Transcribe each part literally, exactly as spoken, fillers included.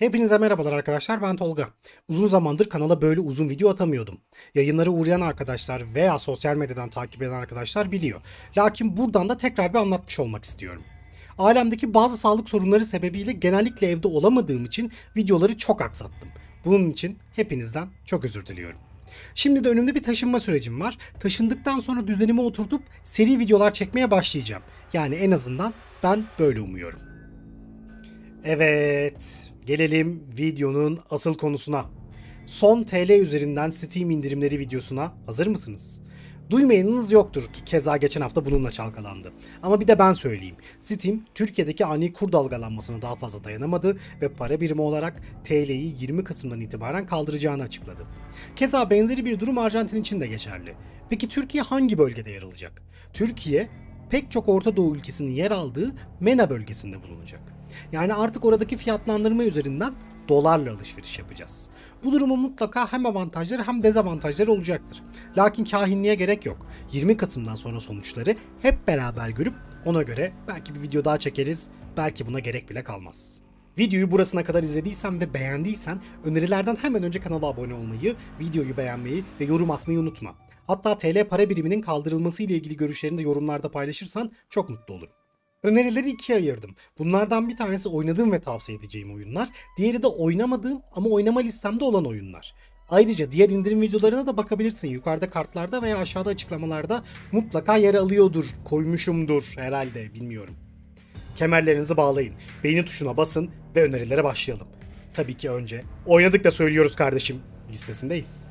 Hepinize merhabalar arkadaşlar, ben Tolga. Uzun zamandır kanala böyle uzun video atamıyordum. Yayınlara uğrayan arkadaşlar veya sosyal medyadan takip eden arkadaşlar biliyor. Lakin buradan da tekrar bir anlatmış olmak istiyorum. Alemdeki bazı sağlık sorunları sebebiyle genellikle evde olamadığım için videoları çok aksattım. Bunun için hepinizden çok özür diliyorum. Şimdi de önümde bir taşınma sürecim var. Taşındıktan sonra düzenime oturtup seri videolar çekmeye başlayacağım. Yani en azından ben böyle umuyorum. Evet, gelelim videonun asıl konusuna. Son T L üzerinden Steam indirimleri videosuna hazır mısınız? Duymayanınız yoktur ki keza geçen hafta bununla çalkalandı. Ama bir de ben söyleyeyim. Steam, Türkiye'deki ani kur dalgalanmasına daha fazla dayanamadı ve para birimi olarak T L'yi yirmi Kasım'dan itibaren kaldıracağını açıkladı. Keza benzeri bir durum Arjantin için de geçerli. Peki Türkiye hangi bölgede yer alacak? Türkiye, pek çok Orta Doğu ülkesinin yer aldığı MENA bölgesinde bulunacak. Yani artık oradaki fiyatlandırma üzerinden dolarla alışveriş yapacağız. Bu durumun mutlaka hem avantajları hem dezavantajları olacaktır. Lakin kahinliğe gerek yok. yirmi Kasım'dan sonra sonuçları hep beraber görüp ona göre belki bir video daha çekeriz, belki buna gerek bile kalmaz. Videoyu burasına kadar izlediysen ve beğendiysen önerilerden hemen önce kanala abone olmayı, videoyu beğenmeyi ve yorum atmayı unutma. Hatta T L para biriminin kaldırılması ile ilgili görüşlerini de yorumlarda paylaşırsan çok mutlu olurum. Önerileri ikiye ayırdım. Bunlardan bir tanesi oynadığım ve tavsiye edeceğim oyunlar, diğeri de oynamadığım ama oynama listemde olan oyunlar. Ayrıca diğer indirim videolarına da bakabilirsin. Yukarıda kartlarda veya aşağıda açıklamalarda mutlaka yer alıyordur, koymuşumdur herhalde, bilmiyorum. Kemerlerinizi bağlayın, beğeni tuşuna basın ve önerilere başlayalım. Tabii ki önce oynadık da söylüyoruz kardeşim listesindeyiz.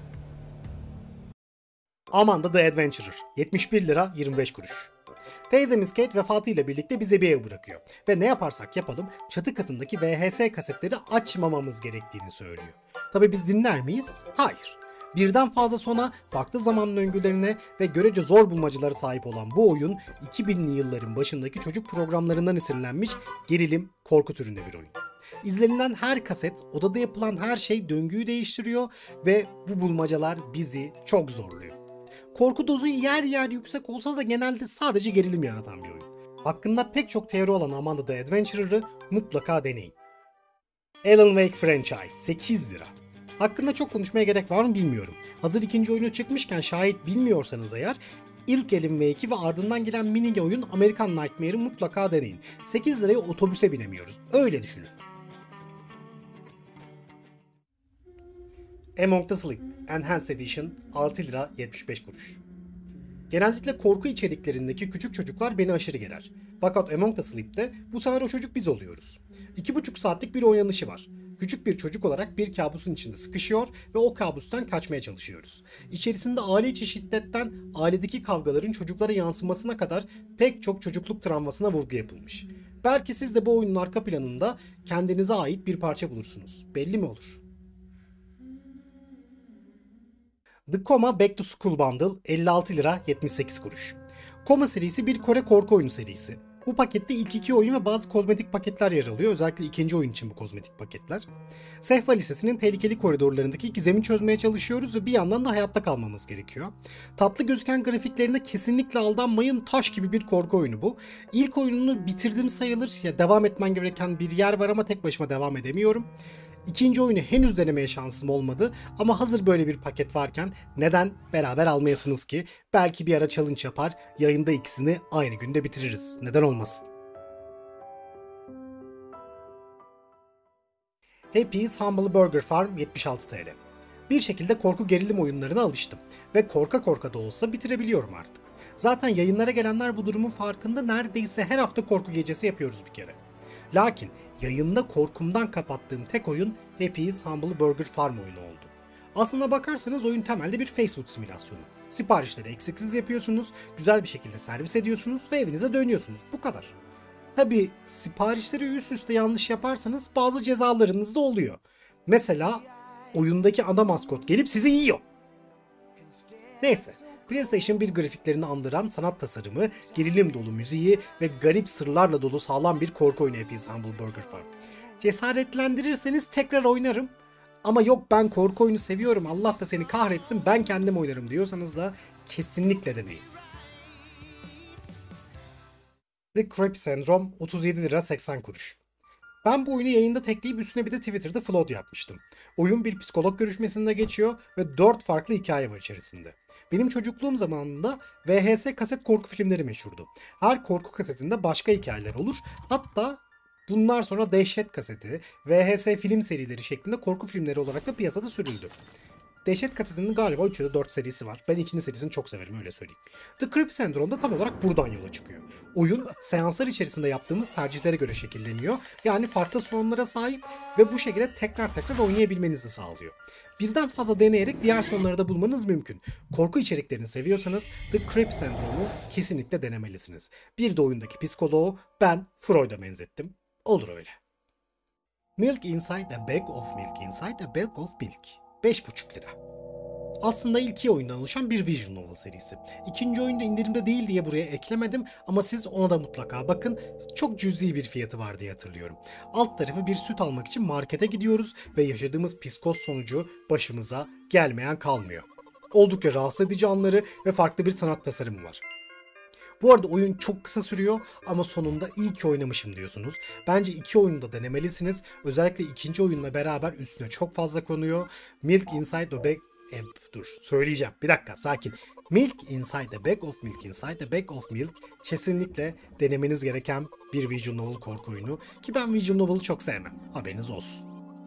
Amanda the Adventurer, yetmiş bir lira yirmi beş kuruş. Teyzemiz Kate vefatıyla birlikte bize bir ev bırakıyor. Ve ne yaparsak yapalım çatı katındaki V H S kasetleri açmamamız gerektiğini söylüyor. Tabi biz dinler miyiz? Hayır. Birden fazla sona, farklı zaman öngörülerine ve görece zor bulmacalara sahip olan bu oyun iki binli yılların başındaki çocuk programlarından esinlenmiş gerilim, korku türünde bir oyun. İzlenilen her kaset, odada yapılan her şey döngüyü değiştiriyor ve bu bulmacalar bizi çok zorluyor. Korku dozu yer yer yüksek olsa da genelde sadece gerilim yaratan bir oyun. Hakkında pek çok teori olan Amanda the Adventurer'ı mutlaka deneyin. Alan Wake Franchise, sekiz lira. Hakkında çok konuşmaya gerek var mı bilmiyorum. Hazır ikinci oyunu çıkmışken şayet bilmiyorsanız eğer, ilk Alan Wake'i ve ardından gelen mini oyun American Nightmare'ı mutlaka deneyin. sekiz liraya otobüse binemiyoruz. Öyle düşünün. Among the Sleep Enhanced Edition altı lira yetmiş beş kuruş. Genellikle korku içeriklerindeki küçük çocuklar beni aşırı gerer. Fakat Among the Sleep'te bu sefer o çocuk biz oluyoruz. iki buçuk saatlik bir oynanışı var. Küçük bir çocuk olarak bir kabusun içinde sıkışıyor ve o kabustan kaçmaya çalışıyoruz. İçerisinde aile içi şiddetten ailedeki kavgaların çocuklara yansımasına kadar pek çok çocukluk travmasına vurgu yapılmış. Belki siz de bu oyunun arka planında kendinize ait bir parça bulursunuz. Belli mi olur? The Coma Back to School Bundle elli altı lira yetmiş sekiz kuruş. Coma serisi bir Kore korku oyunu serisi. Bu pakette ilk iki oyun ve bazı kozmetik paketler yer alıyor. Özellikle ikinci oyun için bu kozmetik paketler. Sehpa Lisesi'nin tehlikeli koridorlarındaki gizemi çözmeye çalışıyoruz ve bir yandan da hayatta kalmamız gerekiyor. Tatlı gözüken grafiklerine kesinlikle aldanmayın, taş gibi bir korku oyunu bu. İlk oyununu bitirdim sayılır. Ya devam etmen gereken bir yer var ama tek başıma devam edemiyorum. İkinci oyunu henüz denemeye şansım olmadı ama hazır böyle bir paket varken neden beraber almayasınız ki? Belki bir ara challenge yapar, yayında ikisini aynı günde bitiririz. Neden olmasın? Happy's Humble Burger Farm yetmiş altı TL. Bir şekilde korku gerilim oyunlarına alıştım ve korka korka da olsa bitirebiliyorum artık. Zaten yayınlara gelenler bu durumun farkında, neredeyse her hafta korku gecesi yapıyoruz bir kere. Lakin yayında korkumdan kapattığım tek oyun Happy's Humble Burger Farm oyunu oldu. Aslına bakarsanız oyun temelde bir fast food simülasyonu. Siparişleri eksiksiz yapıyorsunuz, güzel bir şekilde servis ediyorsunuz ve evinize dönüyorsunuz. Bu kadar. Tabi siparişleri üst üste yanlış yaparsanız bazı cezalarınız da oluyor. Mesela oyundaki ana maskot gelip sizi yiyor. Neyse. PlayStation bir grafiklerini andıran sanat tasarımı, gerilim dolu müziği ve garip sırlarla dolu sağlam bir korku oyunu Happy's Humble Burger Farm. Cesaretlendirirseniz tekrar oynarım. Ama yok ben korku oyunu seviyorum, Allah da seni kahretsin, ben kendim oynarım diyorsanız da kesinlikle deneyin. The Creepy Syndrome otuz yedi lira seksen kuruş. Ben bu oyunu yayında tekleyip üstüne bir de Twitter'da flood yapmıştım. Oyun bir psikolog görüşmesinde geçiyor ve dört farklı hikaye var içerisinde. Benim çocukluğum zamanında V H S kaset korku filmleri meşhurdu. Her korku kasetinde başka hikayeler olur. Hatta bunlar sonra Dehşet kaseti, V H S film serileri şeklinde korku filmleri olarak da piyasada sürüldü. Dehşet kasetinin galiba üç ya da dört serisi var. Ben ikinci serisini çok severim, öyle söyleyeyim. The Creep Syndrome da tam olarak buradan yola çıkıyor. Oyun seanslar içerisinde yaptığımız tercihlere göre şekilleniyor. Yani farklı sonlara sahip ve bu şekilde tekrar tekrar oynayabilmenizi sağlıyor. Birden fazla deneyerek diğer sonları da bulmanız mümkün. Korku içeriklerini seviyorsanız The Creep Syndrome'u kesinlikle denemelisiniz. Bir de oyundaki psikoloğu ben Freud'a benzettim. Olur öyle. Milk Inside a Bag of Milk Inside a Bag of Milk. beş buçuk lira. Aslında ilk iki oyundan oluşan bir visual novel serisi. İkinci oyunda indirimde değil diye buraya eklemedim ama siz ona da mutlaka bakın. Çok cüzi bir fiyatı var diye hatırlıyorum. Alt tarafı bir süt almak için markete gidiyoruz ve yaşadığımız psikoz sonucu başımıza gelmeyen kalmıyor. Oldukça rahatsız edici anları ve farklı bir sanat tasarımı var. Bu arada oyun çok kısa sürüyor ama sonunda iyi ki oynamışım diyorsunuz. Bence iki oyunu da denemelisiniz. Özellikle ikinci oyunla beraber üstüne çok fazla konuyor. Milk Inside a Bag... E, dur söyleyeceğim. Bir dakika sakin. Milk Inside a Bag of Milk Inside a Bag of Milk kesinlikle denemeniz gereken bir visual novel korku oyunu. Ki ben visual novel'ı çok sevmem. Haberiniz olsun.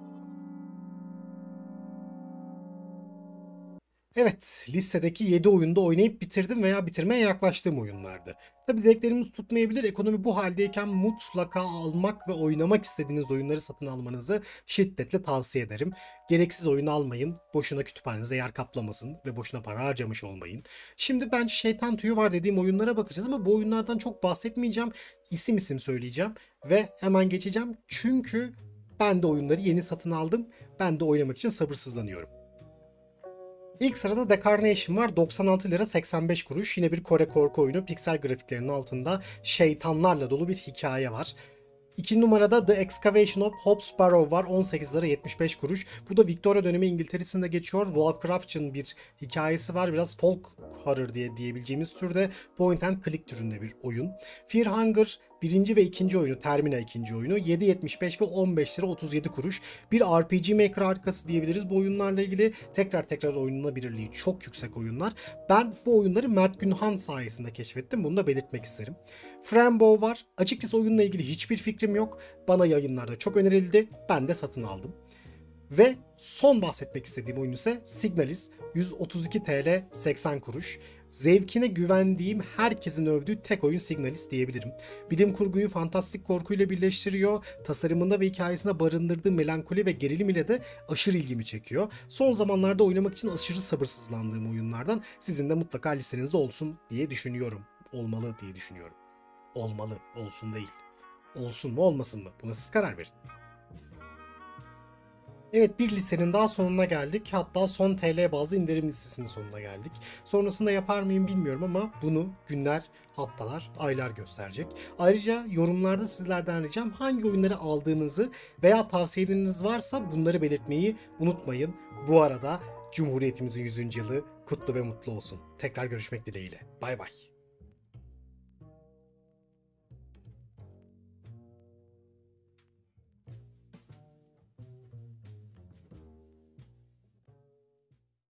Evet, listedeki yedi oyunda oynayıp bitirdim veya bitirmeye yaklaştığım oyunlardı. Tabi zevklerimiz tutmayabilir, ekonomi bu haldeyken mutlaka almak ve oynamak istediğiniz oyunları satın almanızı şiddetle tavsiye ederim. Gereksiz oyun almayın, boşuna kütüphanenize yer kaplamasın ve boşuna para harcamış olmayın. Şimdi bence şeytan tüyü var dediğim oyunlara bakacağız ama bu oyunlardan çok bahsetmeyeceğim. İsim isim söyleyeceğim ve hemen geçeceğim çünkü ben de oyunları yeni satın aldım. Ben de oynamak için sabırsızlanıyorum. İlk sırada Decarnation var. doksan altı lira seksen beş kuruş. Yine bir Kore korku oyunu. Piksel grafiklerinin altında şeytanlarla dolu bir hikaye var. İkinci numarada The Excavation of Hope Sparrow var. on sekiz lira yetmiş beş kuruş. Bu da Victoria dönemi İngiltere'sinde geçiyor. Lovecraft'ın bir hikayesi var. Biraz folk horror diye diyebileceğimiz türde point and click türünde bir oyun. Fear Hunger birinci ve ikinci oyunu, Termina ikinci oyunu yedi yetmiş beş ve on beş lira otuz yedi kuruş. Bir R P G Maker harikası diyebiliriz bu oyunlarla ilgili. Tekrar tekrar oynanabilirliği çok yüksek oyunlar. Ben bu oyunları Mert Günhan sayesinde keşfettim. Bunu da belirtmek isterim. Frambo var. Açıkçası oyunla ilgili hiçbir fikrim yok. Bana yayınlarda çok önerildi. Ben de satın aldım. Ve son bahsetmek istediğim oyun ise Signalis. yüz otuz iki TL seksen kuruş. Zevkine güvendiğim, herkesin övdüğü tek oyun Signalis diyebilirim. Bilim kurguyu fantastik korkuyla birleştiriyor. Tasarımında ve hikayesinde barındırdığı melankoli ve gerilim ile de aşırı ilgimi çekiyor. Son zamanlarda oynamak için aşırı sabırsızlandığım oyunlardan, sizin de mutlaka listenizde olsun diye düşünüyorum. Olmalı diye düşünüyorum. Olmalı, olsun değil. Olsun mu olmasın mı? Buna siz karar verin. Evet, bir listenin daha sonuna geldik. Hatta son T L bazlı indirim listesinin sonuna geldik. Sonrasında yapar mıyım bilmiyorum ama bunu günler, haftalar, aylar gösterecek. Ayrıca yorumlarda sizlerden ricam hangi oyunları aldığınızı veya tavsiyeleriniz varsa bunları belirtmeyi unutmayın. Bu arada Cumhuriyetimizin yüzüncü yılı kutlu ve mutlu olsun. Tekrar görüşmek dileğiyle. Bay bay.